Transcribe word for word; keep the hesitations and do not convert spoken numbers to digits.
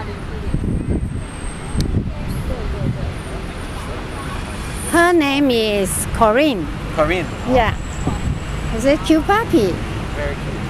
Her name is Corrine. Corrine. Yeah. Is it cute puppy? Very cute.